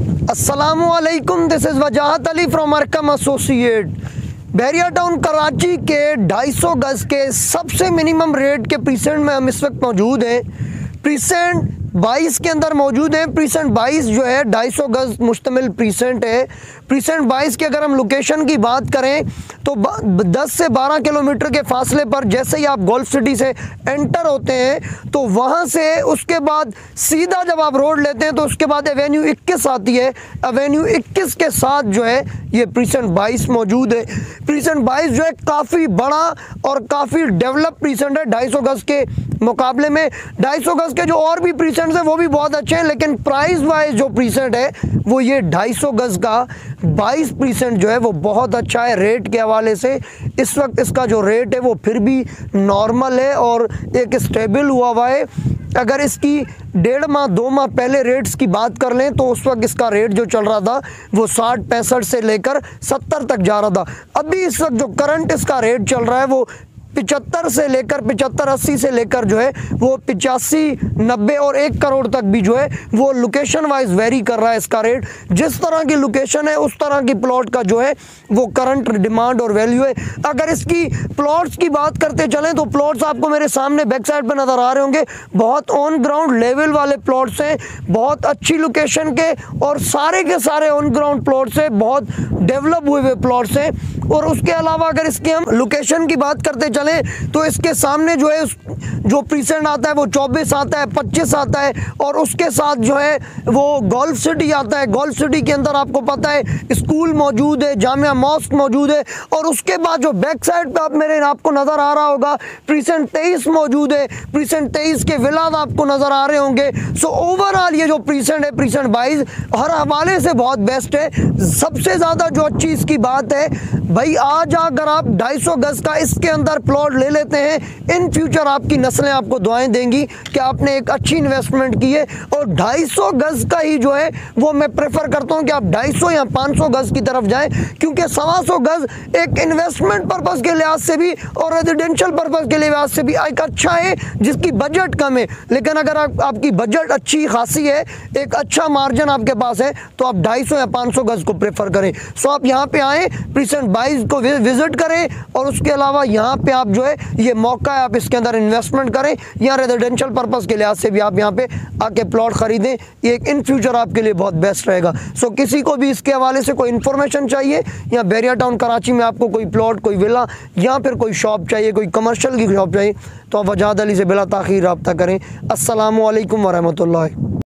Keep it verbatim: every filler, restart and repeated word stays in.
अस्सलामुअलैकुम, this is Wajahat Ali from Arqam associate. Bahria Town Karachi के ढाई सौ गज़ के सबसे मिनिमम रेट के प्रीसेंट में हम इस वक्त मौजूद हैं। प्रीसेंट बाईस के अंदर मौजूद है। प्रीसेंट बाईस जो है ढाई सौ गज़ मुश्तमिल प्रीसेंट है। प्रीसेंट बाईस की अगर हम लोकेशन की बात करें तो दस से बारह किलोमीटर के फासले पर जैसे ही आप गोल्फ सिटी से एंटर होते हैं तो वहाँ से उसके बाद सीधा जब आप रोड लेते हैं तो उसके बाद एवेन्यू इक्कीस आती है। एवेन्यू इक्कीस के साथ जो है ये प्रीसेंट बाईस मौजूद है। प्रीसेंट बाईस जो है काफ़ी बड़ा और काफ़ी डेवलप प्रीसेंट है ढाई सौ गज़ के मुकाबले में। ढाई सौ गज़ के जो और भी प्रीसेंट है वो भी बहुत अच्छे हैं, लेकिन प्राइस वाइज जो प्रीसेंट है वो ये ढाई सौ गज़ का बाईस परसेंट जो है वो बहुत अच्छा है। रेट के हवाले से इस वक्त इसका जो रेट है वो फिर भी नॉर्मल है और एक स्टेबल हुआ हुआ है। अगर इसकी डेढ़ माह दो माह पहले रेट्स की बात कर लें तो उस वक्त इसका रेट जो चल रहा था वो साठ पैंसठ से लेकर सत्तर तक जा रहा था। अभी इस वक्त जो करंट इसका रेट चल रहा है वो पिचहत्तर से लेकर पिचहत्तर अस्सी से लेकर जो है वो पिचासी नब्बे और एक करोड़ तक भी जो है वो लोकेशन वाइज वेरी कर रहा है इसका रेट। जिस तरह की लोकेशन है उस तरह की प्लॉट का जो है वो करंट डिमांड और वैल्यू है। अगर इसकी प्लॉट्स की बात करते चलें तो प्लॉट्स आपको मेरे सामने बैक साइड पर नज़र आ रहे होंगे। बहुत ऑन ग्राउंड लेवल वाले प्लॉट्स हैं, बहुत अच्छी लोकेशन के और सारे के सारे ऑन ग्राउंड प्लॉट्स हैं, बहुत डेवलप हुए हुए प्लॉट्स हैं। और उसके अलावा अगर इसकी हम लोकेशन की बात करते चलें तो इसके सामने जो है जो प्रीसेंट आता है वो चौबीस आता है, पच्चीस आता है और उसके साथ जो है वो गोल्फ सिटी आता है। गोल्फ सिटी के अंदर आपको पता है स्कूल मौजूद है, जामिया मॉस्क मौजूद है और उसके बाद जो बैक साइड पे आप मेरे आपको नज़र आ रहा होगा प्रीसेंट तेईस मौजूद है। प्रीसेंट तेईस के विलाद आपको नज़र आ रहे होंगे। सो ओवरऑल ये जो प्रीसेंट है प्रीसेंट बाईस हर हवाले से बहुत बेस्ट है। सबसे ज़्यादा जो अच्छी इसकी बात है भाई, आज अगर आप ढाई सौ गज़ का इसके अंदर प्लॉट ले लेते हैं, इन फ्यूचर आपकी नस्लें आपको दुआएं देंगी कि आपने एक अच्छी इन्वेस्टमेंट की है। और ढाई सौ गज़ का ही जो है वो मैं प्रेफर करता हूं कि आप ढाई सौ या पाँच सौ गज़ की तरफ जाएं, क्योंकि सवा सौ गज़ एक इन्वेस्टमेंट पर्पज़ के लिहाज से भी और रेजिडेंशियल पर्पज़ के लिहाज से भी एक अच्छा है जिसकी बजट कम है। लेकिन अगर आप, आपकी बजट अच्छी खासी है, एक अच्छा मार्जिन आपके पास है, तो आप ढाई सौ या पाँच सौ गज़ को प्रेफर करें। सो आप यहाँ पे आएँ, प्रीसेंट बाईस को विजिट करें और उसके अलावा यहाँ पे आप जो है ये मौका है आप इसके अंदर इन्वेस्टमेंट करें या रेजिडेंशियल पर्पस के लिहाज से भी आप यहाँ पे आके प्लॉट खरीदें। ये एक इन फ्यूचर आपके लिए बहुत बेस्ट रहेगा। सो किसी को भी इसके हवाले से कोई इन्फॉर्मेशन चाहिए या बहरिया टाउन कराची में आपको कोई प्लॉट, कोई विला या फिर कोई शॉप चाहिए, कोई कमर्शियल की शॉप चाहिए, तो आप वजाहत अली से बिला ताखीर रब्ता करें। अस्सलामु अलैकुम वरहमतुल्लाह।